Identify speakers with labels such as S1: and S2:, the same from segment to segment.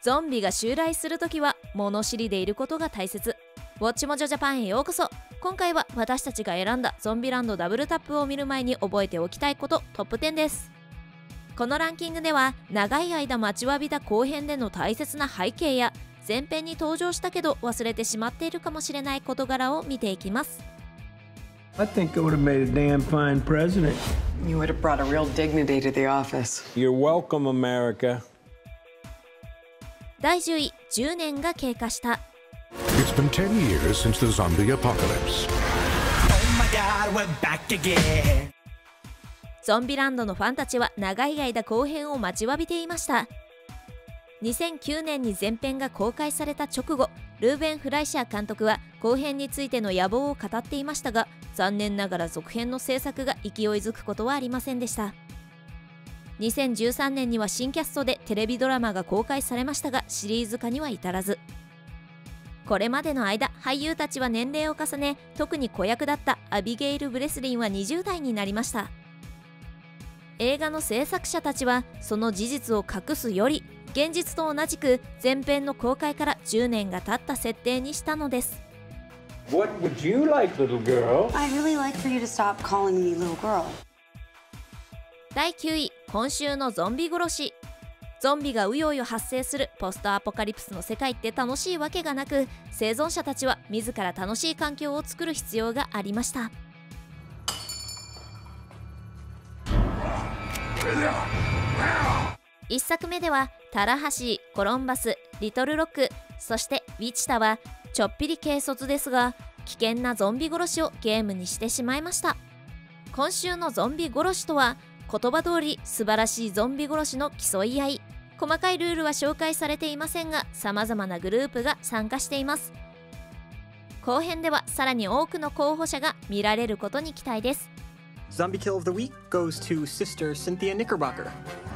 S1: ゾンビが襲来するときは物知りでいることが大切。ウォッチモジョジャパンへようこそ。今回は私たちが選んだゾンビランドダブルタップを見る前に覚えておきたいことトップ10です。このランキングでは長い間待ちわびた後編での大切な背景や前編に登場したけど忘れてしまっているかもしれない事柄を見ていきます。
S2: I think I would have made a damn fine president.
S3: You would have brought a real dignity to the office.
S2: You're welcome, America.
S1: 第10位、10年が経過した。
S4: It's been 10 years since the zombie apocalypse.
S5: Oh my God, we're back again.
S1: ゾンビランドのファンたちは長い間後編を待ちわびていました。2009年に前編が公開された直後、ルーベン・フライシャー監督は後編についての野望を語っていましたが、残念ながら続編の制作が勢いづくことはありませんでした。2013年には新キャストでテレビドラマが公開されましたが、シリーズ化には至らず。これまでの間、俳優たちは年齢を重ね、特に子役だったアビゲイル・ブレスリンは20代になりました。映画の制作者たちはその事実を隠すより、現実と同じく前編の公開から10年が経った設定にしたのです。
S2: What would you like, little girl?
S3: I'd really like for you to stop calling me little girl.
S1: 第9位、今週のゾンビ殺し。ゾンビがうようよ発生するポストアポカリプスの世界って楽しいわけがなく、生存者たちは自ら楽しい環境を作る必要がありました。1作目ではタラハシー、コロンバス、リトルロック、そしてウィチタはちょっぴり軽率ですが危険なゾンビ殺しをゲームにしてしまいました。今週のゾンビ殺しとは言葉通り素晴らしいゾンビ殺しの競い合い。細かいルールは紹介されていませんが、様々なグループが参加しています。後編ではさらに多くの候補者が見られることに期待です。
S5: Zombie kill of the week goes to Sister Cynthia Knickerbocker.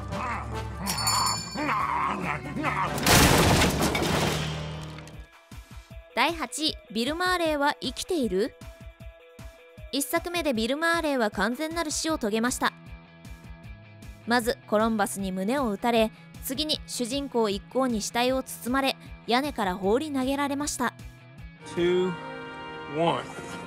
S1: 第8位、ビル・マーレーは生きている？ 1 作目でビル・マーレーは完全なる死を遂げました。まずコロンバスに胸を撃たれ、次に主人公一行に死体を包まれ、屋根から放り投げられました。
S2: 2, 1.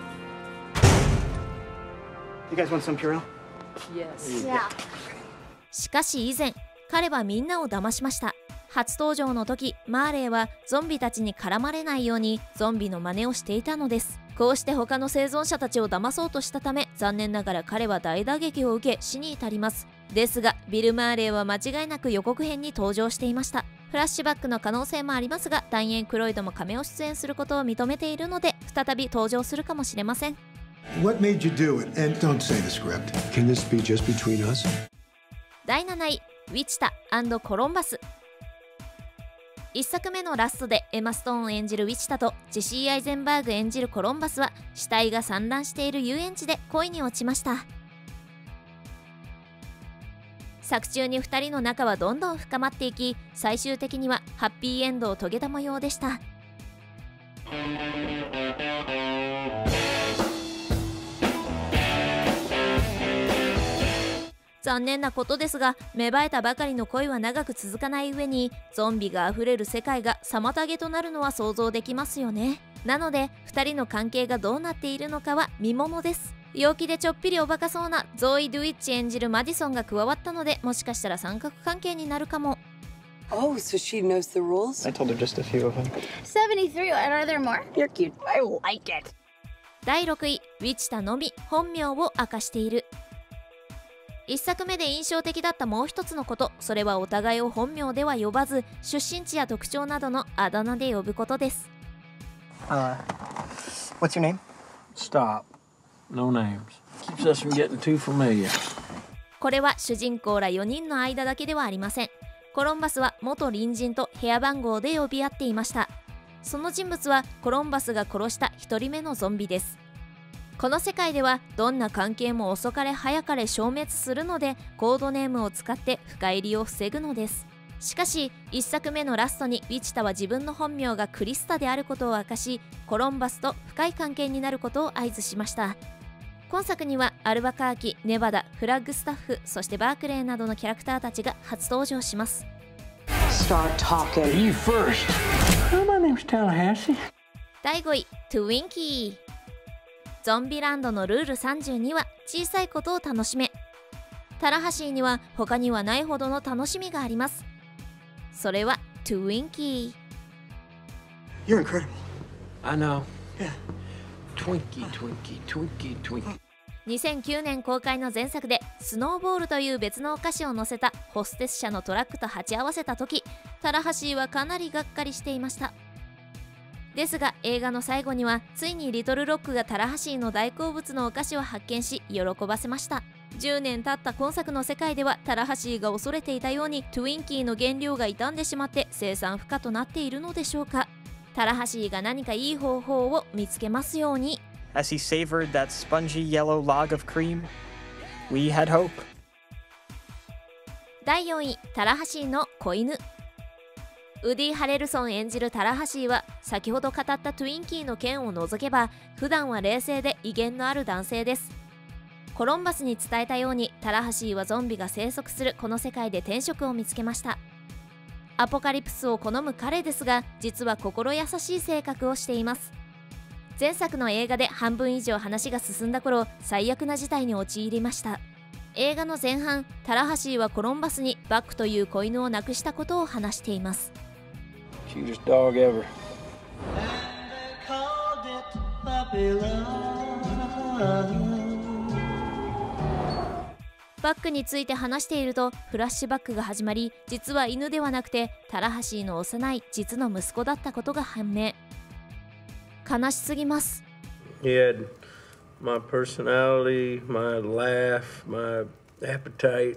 S5: You guys want some Purell?
S3: Yes. Yeah.
S1: しかし以前、彼はみんなを騙しました。初登場の時、マーレーはゾンビたちに絡まれないようにゾンビの真似をしていたのです。こうして他の生存者たちを騙そうとしたため、残念ながら彼は大打撃を受け死に至ります。ですがビル・マーレーは間違いなく予告編に登場していました。フラッシュバックの可能性もありますが、ダイエン・クロイドもカメオ出演することを認めているので、再び登場するかもしれません。
S6: What made you do it? And don't say the script. Can this be just between us?
S1: 第7位、ウィチタ&コロンバス。1作目のラストでエマ・ストーン演じるウィチタとジェシー・アイゼンバーグ演じるコロンバスは死体が散乱している遊園地で恋に落ちました。作中に2人の仲はどんどん深まっていき、最終的にはハッピーエンドを遂げた模様でした。残念なことですが、芽生えたばかりの恋は長く続かない上に、ゾンビがあふれる世界が妨げとなるのは想像できますよね。なので2人の関係がどうなっているのかは見ものです。陽気でちょっぴりおバカそうなゾーイ・ドゥイッチ演じるマディソンが加わったので、もしかしたら三角関係になるかも。
S3: Oh, so she knows the rules?
S5: I told her just a few of them.
S7: 73. Are there more?
S3: You're cute. I like it.
S1: 第6位、ウィチタのみ本名を明かしている。1作目で印象的だったもう一つのこと、それはお互いを本名では呼ばず、出身地や特徴などのあだ名で呼ぶことです。
S5: What's your name?
S2: Stop. No names. Keeps us from getting too familiar.
S1: これは主人公ら4人の間だけではありません。コロンバスは元隣人と部屋番号で呼び合っていました。その人物はコロンバスが殺した1人目のゾンビです。この世界ではどんな関係も遅かれ早かれ消滅するので、コードネームを使って深入りを防ぐのです。しかし1作目のラストにウィチタは自分の本名がクリスタであることを明かし、コロンバスと深い関係になることを合図しました。今作にはアルバカーキ、ネバダ、フラッグスタッフ、そしてバークレーなどのキャラクターたちが初登場します。
S5: Stop
S3: start talking.
S2: You first. My name's Tallahassee.
S1: 第5位、トゥインキー。ゾンビランドのルール32は小さいことを楽しめ。タラハシーには他にはないほどの楽しみがあります。それはトゥインキー。
S5: You're incredible.
S2: I know.
S5: Yeah.
S2: Twinkie, Twinkie, Twinkie, Twinkie.
S1: 2009年公開の前作でスノーボールという別のお菓子を乗せたホステス車のトラックと鉢合わせた時、タラハシーはかなりがっかりしていました。ですが映画の最後にはついにリトルロックがタラハシーの大好物のお菓子を発見し喜ばせました。10年経った今作の世界ではタラハシーが恐れていたようにトゥインキーの原料が傷んでしまって生産不可となっているのでしょうか。タラハシーが何かいい方法を見つけますように。
S5: As he savored that spongy yellow log of cream, we had hope.
S1: 第4位、タラハシーの子犬。ウディ・ハレルソン演じるタラハシーは先ほど語ったトゥインキーの件を除けば普段は冷静で威厳のある男性です。コロンバスに伝えたようにタラハシーはゾンビが生息するこの世界で転職を見つけました。アポカリプスを好む彼ですが実は心優しい性格をしています。前作の映画で半分以上話が進んだ頃最悪な事態に陥りました。映画の前半、タラハシーはコロンバスにバックという子犬を亡くしたことを話しています。
S2: Cutest dog ever.
S1: バックについて話しているとフラッシュバックが始まり、実は犬ではなくてタラハシーの幼い実の息子だったことが判明。悲しすぎます。
S2: He had my personality, my laugh, my appetite.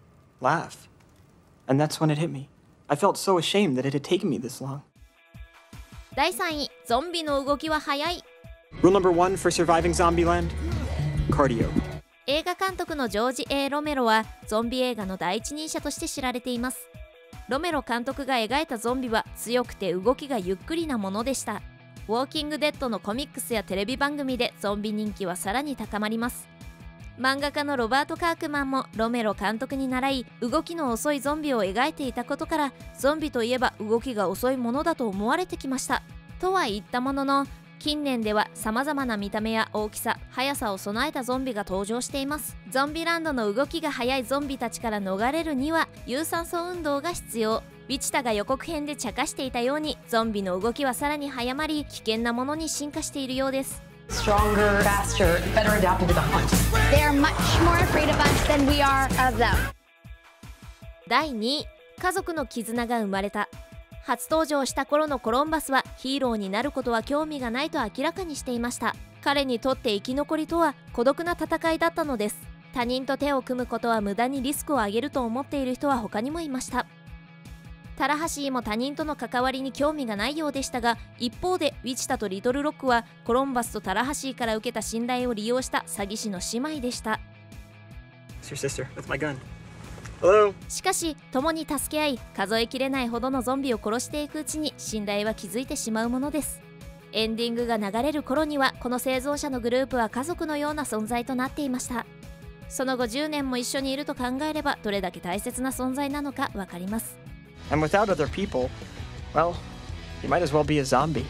S5: Laugh. And that's when it hit me. I felt so ashamed that it had taken me this long.
S1: 第3位、ゾンビの動きは速い。
S5: Rule number 1 for surviving Zombieland: cardio.
S1: 映画監督のジョージ・ A ・ロメロはゾンビ映画の第一人者として知られています。ロメロ監督が描いたゾンビは強くて動きがゆっくりなものでした。ウォーキングデッドのコミックスやテレビ番組でゾンビ人気はさらに高まります。漫画家のロバート・カークマンもロメロ監督に倣い動きの遅いゾンビを描いていたことからゾンビといえば動きが遅いものだと思われてきました。とは言ったものの近年ではさまざまな見た目や大きさ、速さを備えたゾンビが登場しています。ゾンビランドの動きが速いゾンビたちから逃れるには有酸素運動が必要。ウィチタが予告編で茶化していたようにゾンビの動きはさらに速まり危険なものに進化しているようです。
S3: Stronger, faster, better adapted to the hunt.
S7: They are much more afraid of us than we are of them.
S1: 第2位、家族の絆が生まれた。初登場した頃のコロンバスはヒーローになることは興味がないと明らかにしていました。彼にとって生き残りとは孤独な戦いだったのです。他人と手を組むことは無駄にリスクを上げると思っている人は他にもいました。タラハシーも他人との関わりに興味がないようでしたが、一方でウィチタとリトルロックはコロンバスとタラハシーから受けた信頼を利用した詐欺師の姉妹でした。
S5: It's your sister with my gun. Hello.
S1: しかし共に助け合い数えきれないほどのゾンビを殺していくうちに信頼は築いてしまうものです。エンディングが流れる頃にはこの製造者のグループは家族のような存在となっていました。その後10年も一緒にいると考えればどれだけ大切な存在なのか分かります。
S5: And without other people, well, you might as well be a zombie.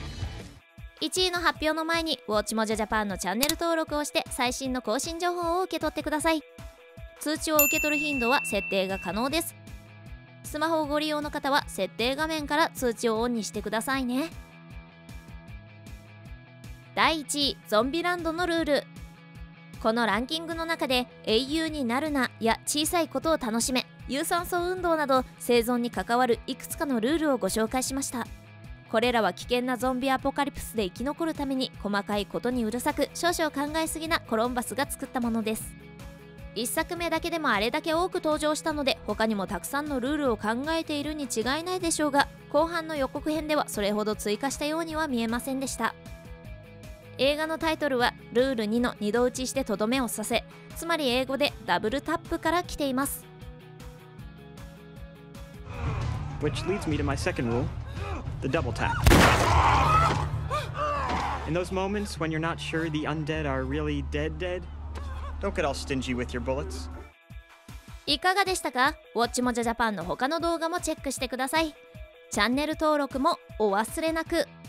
S1: 1位の発表の前にウォッチモジャジャパンのチャンネル登録をして最新の更新情報を受け取ってください。通知を受け取る頻度は設定が可能です。スマホをご利用の方は設定画面から通知をオンにしてくださいね。第1位、ゾンビランドのルール。このランキングの中で英雄になるなや小さいことを楽しめ、有酸素運動など生存に関わるいくつかのルールをご紹介しました。これらは危険なゾンビアポカリプスで生き残るために細かいことにうるさく少々考えすぎなコロンバスが作ったものです。1作目だけでもあれだけ多く登場したので他にもたくさんのルールを考えているに違いないでしょうが、後半の予告編ではそれほど追加したようには見えませんでした。映画のタイトルはルール2の2度打ちしてとどめを刺せ、つまり英語でダブルタップから来ています。
S5: Which leads me to my second rule, the double tap. In those moments when you're not sure the undead are really dead, don't get all stingy with your bullets.
S1: いかがでしたか？ウォッチモジャジャパンの他の動画もチェックしてください。チャンネル登録もお忘れなく。